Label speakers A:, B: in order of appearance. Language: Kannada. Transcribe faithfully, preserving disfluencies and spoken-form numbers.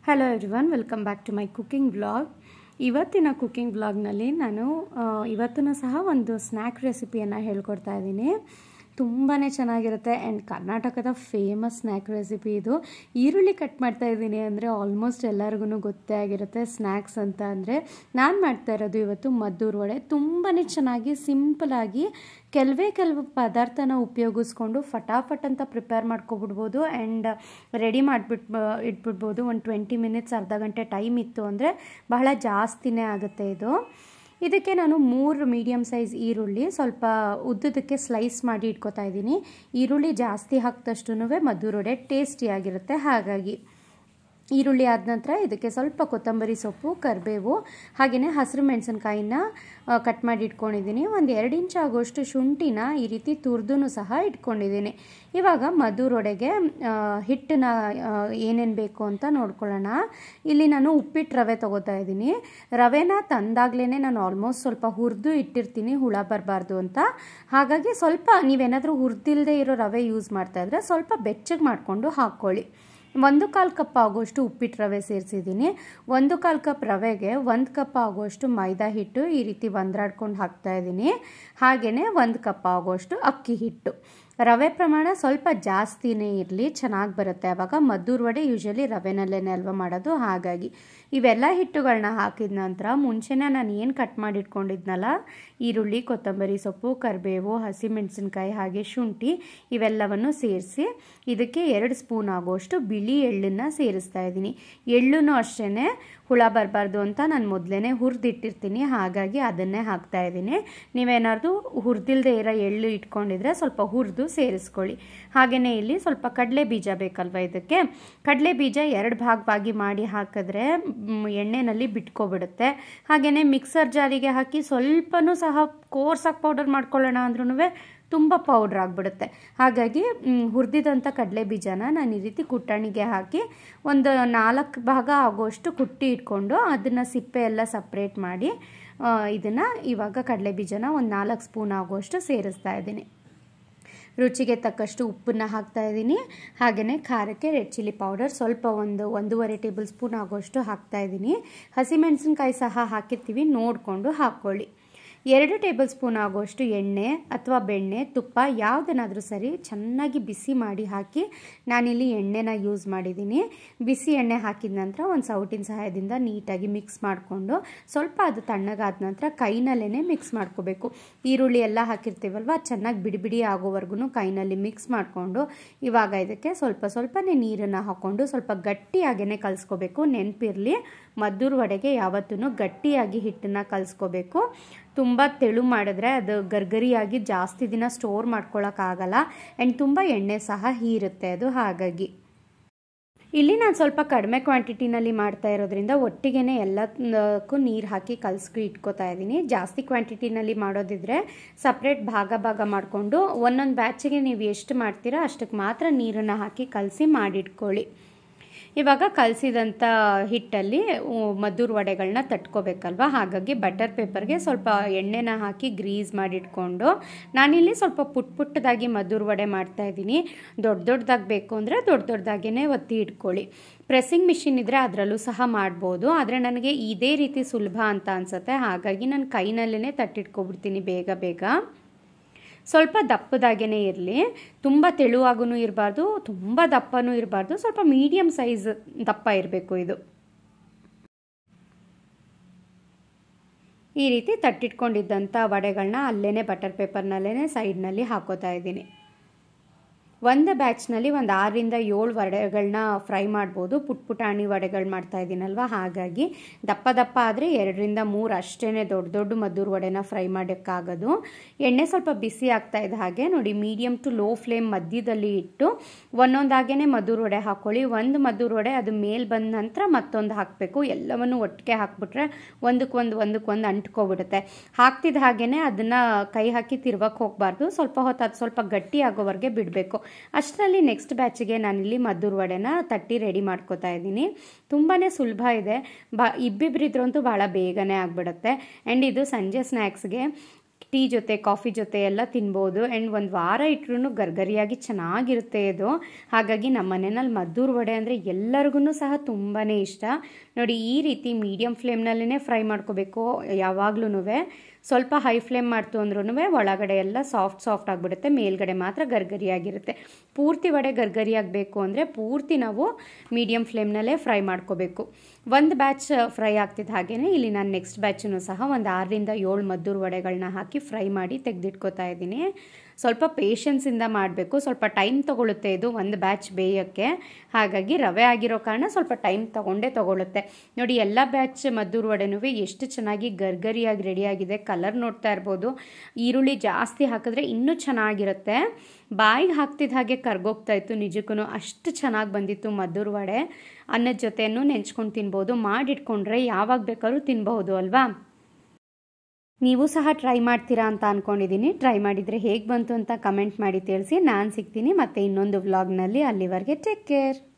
A: Hello everyone, welcome back to my cooking vlog. ಇವತ್ತಿನ ಕುಕಿಂಗ್ ವ್ಲಾಗ್ನಲ್ಲಿ ನಾನು ಇವತ್ತೂ ಸಹ ಒಂದು ಸ್ನ್ಯಾಕ್ ರೆಸಿಪಿಯನ್ನು ಹೇಳ್ಕೊಡ್ತಾ ಇದ್ದೀನಿ. ತುಂಬಾ ಚೆನ್ನಾಗಿರುತ್ತೆ ಆ್ಯಂಡ್ ಕರ್ನಾಟಕದ ಫೇಮಸ್ ಸ್ನ್ಯಾಕ್ ರೆಸಿಪಿ ಇದು. ಈರುಳ್ಳಿ ಕಟ್ ಮಾಡ್ತಾ ಇದ್ದೀನಿ ಅಂದರೆ ಆಲ್ಮೋಸ್ಟ್ ಎಲ್ಲರಿಗೂ ಗೊತ್ತೇ ಆಗಿರುತ್ತೆ ಸ್ನ್ಯಾಕ್ಸ್ ಅಂತ ಅಂದರೆ. ನಾನು ಮಾಡ್ತಾ ಇರೋದು ಇವತ್ತು ಮದ್ದೂರು ವಡೆ. ತುಂಬಾ ಚೆನ್ನಾಗಿ ಸಿಂಪಲಾಗಿ ಕೆಲವೇ ಕೆಲವು ಪದಾರ್ಥನ ಉಪಯೋಗಿಸ್ಕೊಂಡು ಫಟಾಫಟ್ ಅಂತ ಪ್ರಿಪೇರ್ ಮಾಡ್ಕೊಬಿಡ್ಬೋದು ಆ್ಯಂಡ್ ರೆಡಿ ಮಾಡಿಬಿಟ್ಟು ಇಟ್ಬಿಡ್ಬೋದು. ಒಂದು ಟ್ವೆಂಟಿ ಮಿನಿಟ್ಸ್ ಅರ್ಧ ಗಂಟೆ ಟೈಮ್ ಇತ್ತು ಅಂದರೆ ಬಹಳ ಜಾಸ್ತಿನೇ ಆಗುತ್ತೆ ಇದು. ಇದಕ್ಕೆ ನಾನು ಮೂರು ಮೀಡಿಯಮ್ ಸೈಜ್ ಈರುಳ್ಳಿ ಸ್ವಲ್ಪ ಉದ್ದದಕ್ಕೆ ಸ್ಲೈಸ್ ಮಾಡಿ ಇಟ್ಕೊತಾ ಇದ್ದೀನಿ. ಈರುಳ್ಳಿ ಜಾಸ್ತಿ ಹಾಕಿದಷ್ಟು ಮದ್ದೂರು ವಡೆ ಟೇಸ್ಟಿಯಾಗಿರುತ್ತೆ. ಹಾಗಾಗಿ ಈರುಳ್ಳಿ ಆದ ನಂತರ ಇದಕ್ಕೆ ಸ್ವಲ್ಪ ಕೊತ್ತಂಬರಿ ಸೊಪ್ಪು, ಕರಿಬೇವು, ಹಾಗೆಯೇ ಹಸಿರು ಮೆಣಸಿನ್ಕಾಯಿನ ಕಟ್ ಮಾಡಿ ಇಟ್ಕೊಂಡಿದ್ದೀನಿ. ಒಂದು ಎರಡು ಇಂಚ್ ಆಗೋಷ್ಟು ಶುಂಠಿನ ಈ ರೀತಿ ತುರಿದು ಸಹ ಇಟ್ಕೊಂಡಿದ್ದೀನಿ. ಇವಾಗ ಮದ್ದೂರು ವಡೆಗೆ ಹಿಟ್ಟನ್ನ ಏನೇನು ಬೇಕು ಅಂತ ನೋಡ್ಕೊಳ್ಳೋಣ. ಇಲ್ಲಿ ನಾನು ಉಪ್ಪಿಟ್ಟು ರವೆ ತೊಗೋತಾ ಇದ್ದೀನಿ. ರವೆನ ತಂದಾಗಲೇ ನಾನು ಆಲ್ಮೋಸ್ಟ್ ಸ್ವಲ್ಪ ಹುರಿದು ಇಟ್ಟಿರ್ತೀನಿ ಹುಳ ಬರಬಾರ್ದು ಅಂತ. ಹಾಗಾಗಿ ಸ್ವಲ್ಪ ನೀವೇನಾದರೂ ಹುರಿದಿಲ್ಲದೆ ಇರೋ ರವೆ ಯೂಸ್ ಮಾಡ್ತಾ ಇದ್ರೆ ಸ್ವಲ್ಪ ಬೆಚ್ಚಗೆ ಮಾಡಿಕೊಂಡು ಹಾಕ್ಕೊಳ್ಳಿ. ಒಂದು ಕಾಲು ಕಪ್ ಆಗೋಷ್ಟು ಉಪ್ಪಿಟ್ಟು ರವೆ ಸೇರಿಸಿದ್ದೀನಿ. ಒಂದು ಕಾಲು ಕಪ್ ರವೆಗೆ ಒಂದು ಕಪ್ ಆಗೋಷ್ಟು ಮೈದಾ ಹಿಟ್ಟು ಈ ರೀತಿ ಒಂದ್ರಾಡ್ಕೊಂಡು ಹಾಕ್ತಾ ಇದ್ದೀನಿ. ಹಾಗೆಯೇ ಒಂದು ಕಪ್ ಆಗೋಷ್ಟು ಅಕ್ಕಿ ಹಿಟ್ಟು. ರವೆ ಪ್ರಮಾಣ ಸ್ವಲ್ಪ ಜಾಸ್ತಿನೇ ಇರಲಿ, ಚೆನ್ನಾಗಿ ಬರುತ್ತೆ. ಆವಾಗ ಮದ್ದೂರು ವಡೆ ಯೂಶಲಿ ರವೆನಲ್ಲೇ ಅಲ್ವಾ ಮಾಡೋದು. ಹಾಗಾಗಿ ಇವೆಲ್ಲ ಹಿಟ್ಟುಗಳನ್ನ ಹಾಕಿದ ನಂತರ ಮುಂಚೆನೇ ನಾನು ಏನು ಕಟ್ ಮಾಡಿ ಇಟ್ಕೊಂಡಿದ್ನಲ್ಲ, ಈರುಳ್ಳಿ, ಕೊತ್ತಂಬರಿ ಸೊಪ್ಪು, ಕರಿಬೇವು, ಹಸಿಮೆಣಸಿನ್ಕಾಯಿ ಹಾಗೆ ಶುಂಠಿ ಇವೆಲ್ಲವನ್ನು ಸೇರಿಸಿ ಇದಕ್ಕೆ ಎರಡು ಸ್ಪೂನ್ ಆಗೋಷ್ಟು ಬಿಳಿ ಎಳ್ಳನ್ನು ಸೇರಿಸ್ತಾ ಇದ್ದೀನಿ. ಎಳ್ಳು ಅಷ್ಟೇ ಹುಳ ಬರಬಾರ್ದು ಅಂತ ನಾನು ಮೊದಲೇ ಹುರಿದಿಟ್ಟಿರ್ತೀನಿ. ಹಾಗಾಗಿ ಅದನ್ನೇ ಹಾಕ್ತಾ ಇದ್ದೀನಿ. ನೀವೇನಾದರೂ ಹುರಿದಿಲ್ಲದೆ ಇರೋ ಎಳ್ಳು ಇಟ್ಕೊಂಡಿದ್ರೆ ಸ್ವಲ್ಪ ಹುರಿದು ಸೇರಿಸ್ಕೊಳ್ಳಿ. ಹಾಗೆಯೇ ಇಲ್ಲಿ ಸ್ವಲ್ಪ ಕಡಲೆ ಬೀಜ ಬೇಕಲ್ವ ಇದಕ್ಕೆ. ಕಡಲೆ ಬೀಜ ಎರಡು ಭಾಗವಾಗಿ ಮಾಡಿ ಹಾಕಿದ್ರೆ ಎಣ್ಣೆಯಲ್ಲಿ ಬಿಟ್ಕೊಬಿಡುತ್ತೆ. ಹಾಗೆಯೇ ಮಿಕ್ಸರ್ ಜಾರಿಗೆ ಹಾಕಿ ಸ್ವಲ್ಪನೂ ಸಹ ಕೋರ್ಸಾಗಿ ಪೌಡರ್ ಮಾಡ್ಕೊಳ್ಳೋಣ ಅಂದ್ರೂ ತುಂಬ ಪೌಡ್ರ್ ಆಗಿಬಿಡುತ್ತೆ. ಹಾಗಾಗಿ ಹುರಿದಿದಂಥ ಕಡಲೆ ಬೀಜನ ನಾನು ಈ ರೀತಿ ಕುಟ್ಟಣಿಗೆ ಹಾಕಿ ಒಂದು ನಾಲ್ಕು ಭಾಗ ಆಗೋಷ್ಟು ಕುಟ್ಟಿ ಇಟ್ಕೊಂಡು ಅದನ್ನು ಸಿಪ್ಪೆ ಎಲ್ಲ ಸಪ್ರೇಟ್ ಮಾಡಿ ಇದನ್ನು ಇವಾಗ ಕಡಲೆ ಬೀಜನ ಒಂದು ನಾಲ್ಕು ಸ್ಪೂನ್ ಆಗೋಷ್ಟು ಸೇರಿಸ್ತಾ ಇದ್ದೀನಿ. ರುಚಿಗೆ ತಕ್ಕಷ್ಟು ಉಪ್ಪನ್ನು ಹಾಕ್ತಾ ಇದ್ದೀನಿ. ಹಾಗೆಯೇ ಖಾರಕ್ಕೆ ರೆಡ್ ಚಿಲ್ಲಿ ಪೌಡರ್ ಸ್ವಲ್ಪ ಒಂದು ಒಂದೂವರೆ ಟೇಬಲ್ ಸ್ಪೂನ್ ಆಗೋಷ್ಟು ಹಾಕ್ತಾ ಇದ್ದೀನಿ. ಹಸಿಮೆಣಸಿನ್ಕಾಯಿ ಸಹ ಹಾಕಿರ್ತೀವಿ, ನೋಡಿಕೊಂಡು ಹಾಕ್ಕೊಳ್ಳಿ. ಎರಡು ಟೇಬಲ್ ಸ್ಪೂನ್ ಆಗೋಷ್ಟು ಎಣ್ಣೆ ಅಥವಾ ಬೆಣ್ಣೆ, ತುಪ್ಪ ಯಾವುದನ್ನಾದರೂ ಸರಿ ಚೆನ್ನಾಗಿ ಬಿಸಿ ಮಾಡಿ ಹಾಕಿ ನಾನಿಲ್ಲಿ ಎಣ್ಣೆನ ಯೂಸ್ ಮಾಡಿದ್ದೀನಿ. ಬಿಸಿ ಎಣ್ಣೆ ಹಾಕಿದ ನಂತರ ಒಂದು ಸೌಟಿನ ಸಹಾಯದಿಂದ ನೀಟಾಗಿ ಮಿಕ್ಸ್ ಮಾಡಿಕೊಂಡು ಸ್ವಲ್ಪ ಅದು ತಣ್ಣಗಾದ ನಂತರ ಕೈನಲ್ಲೇ ಮಿಕ್ಸ್ ಮಾಡ್ಕೋಬೇಕು. ಈರುಳ್ಳಿ ಎಲ್ಲ ಹಾಕಿರ್ತೀವಲ್ವ, ಚೆನ್ನಾಗಿ ಬಿಡಿ ಬಿಡಿ ಆಗೋವರೆಗೂ ಕೈನಲ್ಲಿ ಮಿಕ್ಸ್ ಮಾಡಿಕೊಂಡು ಇವಾಗ ಇದಕ್ಕೆ ಸ್ವಲ್ಪ ಸ್ವಲ್ಪನೇ ನೀರನ್ನು ಹಾಕ್ಕೊಂಡು ಸ್ವಲ್ಪ ಗಟ್ಟಿಯಾಗೇ ಕಲಿಸ್ಕೋಬೇಕು. ನೆನಪಿರಲಿ, ಮದ್ದೂರು ವಡೆಗೆ ಯಾವತ್ತೂ ಗಟ್ಟಿಯಾಗಿ ಹಿಟ್ಟನ್ನು ಕಲಿಸ್ಕೋಬೇಕು. ತುಂಬ ತೆಳು ಮಾಡಿದ್ರೆ ಅದು ಗರ್ಗರಿಯಾಗಿ ಜಾಸ್ತಿ ದಿನ ಸ್ಟೋರ್ ಮಾಡ್ಕೊಳ್ಳೋಕ್ಕಾಗಲ್ಲ ಆ್ಯಂಡ್ ತುಂಬ ಎಣ್ಣೆ ಸಹ ಹೀರುತ್ತೆ ಅದು. ಹಾಗಾಗಿ ಇಲ್ಲಿ ನಾನು ಸ್ವಲ್ಪ ಕಡಿಮೆ ಕ್ವಾಂಟಿಟಿನಲ್ಲಿ ಮಾಡ್ತಾ ಇರೋದ್ರಿಂದ ಒಟ್ಟಿಗೆ ಎಲ್ಲದಕ್ಕೂ ನೀರು ಹಾಕಿ ಕಲಸ್ಕಿ ಇಟ್ಕೋತಾ ಇದ್ದೀನಿ. ಜಾಸ್ತಿ ಕ್ವಾಂಟಿಟಿನಲ್ಲಿ ಮಾಡೋದಿದ್ರೆ ಸಪ್ರೇಟ್ ಭಾಗ ಭಾಗ ಮಾಡಿಕೊಂಡು ಒಂದೊಂದು ಬ್ಯಾಚಿಗೆ ನೀವು ಎಷ್ಟು ಮಾಡ್ತೀರೋ ಅಷ್ಟಕ್ಕೆ ಮಾತ್ರ ನೀರನ್ನು ಹಾಕಿ ಕಲಸಿ ಮಾಡಿಟ್ಕೊಳ್ಳಿ. ಇವಾಗ ಕಲಸಿದಂಥ ಹಿಟ್ಟಲ್ಲಿ ಮದ್ದೂರು ವಡೆಗಳನ್ನ ತಟ್ಕೋಬೇಕಲ್ವ. ಹಾಗಾಗಿ ಬಟರ್ ಪೇಪರ್ಗೆ ಸ್ವಲ್ಪ ಎಣ್ಣೆನ ಹಾಕಿ ಗ್ರೀಸ್ ಮಾಡಿಟ್ಕೊಂಡು ನಾನಿಲ್ಲಿ ಸ್ವಲ್ಪ ಪುಟ್ ಪುಟ್ಟದಾಗಿ ಮದ್ದೂರು ವಡೆ ಮಾಡ್ತಾಯಿದ್ದೀನಿ. ದೊಡ್ಡ ದೊಡ್ಡದಾಗಿ ಬೇಕು ಅಂದರೆ ದೊಡ್ಡ ದೊಡ್ಡದಾಗೇ ಒತ್ತಿ ಇಟ್ಕೊಳ್ಳಿ. ಪ್ರೆಸ್ಸಿಂಗ್ ಮಿಷಿನ್ ಇದ್ದರೆ ಅದರಲ್ಲೂ ಸಹ ಮಾಡ್ಬೋದು, ಆದರೆ ನನಗೆ ಇದೇ ರೀತಿ ಸುಲಭ ಅಂತ ಅನಿಸುತ್ತೆ. ಹಾಗಾಗಿ ನಾನು ಕೈನಲ್ಲೇ ತಟ್ಟಿಟ್ಕೊಬಿಡ್ತೀನಿ ಬೇಗ ಬೇಗ. ಸ್ವಲ್ಪ ದಪ್ಪದಾಗೇ ಇರಲಿ, ತುಂಬ ತೆಳುವಾಗೂ ಇರಬಾರ್ದು, ತುಂಬ ದಪ್ಪನೂ ಇರಬಾರ್ದು, ಸ್ವಲ್ಪ ಮೀಡಿಯಮ್ ಸೈಜ್ ದಪ್ಪ ಇರಬೇಕು ಇದು. ಈ ರೀತಿ ತಟ್ಟಿಟ್ಕೊಂಡಿದ್ದಂಥ ವಡೆಗಳನ್ನ ಅಲ್ಲೇ ಬಟರ್ ಪೇಪರ್ನಲ್ಲೇ ಸೈಡ್ನಲ್ಲಿ ಹಾಕೋತಾ ಇದ್ದೀನಿ. ಒಂದು ಬ್ಯಾಚ್ನಲ್ಲಿ ಒಂದು ಆರರಿಂದ ಏಳು ವಡೆಗಳನ್ನ ಫ್ರೈ ಮಾಡ್ಬೋದು. ಪುಟ್ ಪುಟಾಣಿ ವಡೆಗಳು ಮಾಡ್ತಾ ಇದ್ದೀನಲ್ವ, ಹಾಗಾಗಿ ದಪ್ಪ ದಪ್ಪ ಆದರೆ ಎರಡರಿಂದ ಮೂರು ಅಷ್ಟೇ ದೊಡ್ಡ ದೊಡ್ಡ ಮದ್ದೂರು ವಡೆನ ಫ್ರೈ ಮಾಡೋಕ್ಕಾಗೋದು. ಎಣ್ಣೆ ಸ್ವಲ್ಪ ಬಿಸಿ ಆಗ್ತಾ ಇದ್ದ ಹಾಗೆ ನೋಡಿ, ಮೀಡಿಯಮ್ ಟು ಲೋ ಫ್ಲೇಮ್ ಮಧ್ಯದಲ್ಲಿ ಇಟ್ಟು ಒಂದೊಂದಾಗೇ ಮದ್ದೂರು ವಡೆ ಹಾಕ್ಕೊಳ್ಳಿ. ಒಂದು ಮದ್ದೂರು ವಡೆ ಅದು ಮೇಲೆ ಬಂದ ನಂತರ ಮತ್ತೊಂದು ಹಾಕಬೇಕು. ಎಲ್ಲವನ್ನು ಒಟ್ಟಿಗೆ ಹಾಕ್ಬಿಟ್ರೆ ಒಂದಕ್ಕೊಂದು ಒಂದಕ್ಕೊಂದು ಅಂಟ್ಕೊಬಿಡುತ್ತೆ. ಹಾಕ್ತಿದ್ದ ಹಾಗೇ ಅದನ್ನು ಕೈ ಹಾಕಿ ತಿರ್ವಕ್ಕೆ ಹೋಗಬಾರ್ದು. ಸ್ವಲ್ಪ ಹೊತ್ತು ಅದು ಸ್ವಲ್ಪ ಗಟ್ಟಿ ಆಗೋವರೆಗೆ ಬಿಡಬೇಕು. ಅಷ್ಟರಲ್ಲಿ ನೆಕ್ಸ್ಟ್ ಬ್ಯಾಚಿಗೆ ನಾನಿಲ್ಲಿ ಮದ್ದೂರು ವಡೆನ ತಟ್ಟಿ ರೆಡಿ ಮಾಡ್ಕೋತಾ ಇದ್ದೀನಿ. ತುಂಬಾ ಸುಲಭ ಇದೆ. ಬಾ ಇಬ್ಬಿಬ್ಬರಿದ್ರಂತೂ ಭಾಳ ಬೇಗನೆ ಆಗಿಬಿಡುತ್ತೆ. ಆ್ಯಂಡ್ ಇದು ಸಂಜೆ ಸ್ನ್ಯಾಕ್ಸ್ಗೆ ಟೀ ಜೊತೆ ಕಾಫಿ ಜೊತೆ ಎಲ್ಲ ತಿನ್ಬೋದು. ಆ್ಯಂಡ್ ಒಂದು ವಾರ ಇಟ್ಟರು ಗರ್ಗರಿಯಾಗಿ ಚೆನ್ನಾಗಿರುತ್ತೆ ಇದು. ಹಾಗಾಗಿ ನಮ್ಮ ಮನೆಯಲ್ಲಿ ಮದ್ದೂರು ವಡೆ ಅಂದರೆ ಎಲ್ಲರಿಗೂ ಸಹ ತುಂಬಾ ಇಷ್ಟ. ನೋಡಿ ಈ ರೀತಿ ಮೀಡಿಯಮ್ ಫ್ಲೇಮ್ನಲ್ಲೇ ಫ್ರೈ ಮಾಡ್ಕೋಬೇಕು ಯಾವಾಗ್ಲೂ. ಸ್ವಲ್ಪ ಹೈ ಫ್ಲೇಮ್ ಮಾಡ್ತು ಅಂದ್ರೂ ಒಳಗಡೆ ಎಲ್ಲ ಸಾಫ್ಟ್ ಸಾಫ್ಟ್ ಆಗಿಬಿಡುತ್ತೆ, ಮೇಲ್ಗಡೆ ಮಾತ್ರ ಗರ್ಗರಿಯಾಗಿರುತ್ತೆ. ಪೂರ್ತಿ ವಡೆ ಗರ್ಗರಿ ಆಗಬೇಕು ಅಂದರೆ ಪೂರ್ತಿ ನಾವು ಮೀಡಿಯಮ್ ಫ್ಲೇಮ್ನಲ್ಲೇ ಫ್ರೈ ಮಾಡ್ಕೋಬೇಕು. ಒಂದು ಬ್ಯಾಚ್ ಫ್ರೈ ಆಗ್ತಿದ್ದ ಹಾಗೆಯೇ ಇಲ್ಲಿ ನಾನು ನೆಕ್ಸ್ಟ್ ಬ್ಯಾಚನ್ನು ಸಹ ಒಂದು ಆರರಿಂದ ಏಳು ಮದ್ದೂರು ವಡೆಗಳನ್ನ ಹಾಕಿ ಫ್ರೈ ಮಾಡಿ ತೆಗೆದಿಟ್ಕೋತಾ ಇದ್ದೀನಿ. ಸ್ವಲ್ಪ ಪೇಷನ್ಸಿಂದ ಮಾಡಬೇಕು, ಸ್ವಲ್ಪ ಟೈಮ್ ತೊಗೊಳುತ್ತೆ ಇದು ಒಂದು ಬ್ಯಾಚ್ ಬೇಯೋಕ್ಕೆ. ಹಾಗಾಗಿ ರವೆ ಆಗಿರೋ ಕಾರಣ ಸ್ವಲ್ಪ ಟೈಮ್ ತೊಗೊಂಡೇ ತೊಗೊಳುತ್ತೆ. ನೋಡಿ ಎಲ್ಲ ಬ್ಯಾಚ್ ಮದ್ದೂರು ವಡೆನೂ ಎಷ್ಟು ಚೆನ್ನಾಗಿ ಗರ್ಗರಿಯಾಗಿ ರೆಡಿಯಾಗಿದೆ. ಕಲರ್ ನೋಡ್ತಾ ಇರ್ಬೋದು. ಈರುಳ್ಳಿ ಜಾಸ್ತಿ ಹಾಕಿದ್ರೆ ಇನ್ನೂ ಚೆನ್ನಾಗಿರುತ್ತೆ. ಬಾಯಿಗೆ ಹಾಕ್ತಿದ್ದ ಹಾಗೆ ಕರ್ಗೋಗ್ತಾ ಇತ್ತು, ನಿಜಕ್ಕೂ ಅಷ್ಟು ಚೆನ್ನಾಗಿ ಬಂದಿತ್ತು ಮದ್ದೂರು ವಡೆ. ಅನ್ನದ ಜೊತೆನೂ ನೆಂಚ್ಕೊಂಡು ತಿನ್ಬೋದು, ಮಾಡಿಟ್ಕೊಂಡ್ರೆ ಯಾವಾಗ ಬೇಕಾದ್ರೂ ತಿನ್ಬಹುದು ಅಲ್ವಾ. ನೀವು ಸಹ ಟ್ರೈ ಮಾಡ್ತೀರಾ ಅಂತ ಅಂದ್ಕೊಂಡಿದ್ದೀನಿ. ಟ್ರೈ ಮಾಡಿದರೆ ಹೇಗೆ ಬಂತು ಅಂತ ಕಮೆಂಟ್ ಮಾಡಿ ತಿಳಿಸಿ. ನಾನು ಸಿಗ್ತೀನಿ ಮತ್ತೆ ಇನ್ನೊಂದು ವ್ಲಾಗ್ನಲ್ಲಿ. ಅಲ್ಲಿವರೆಗೆ ಟೇಕ್ ಕೇರ್.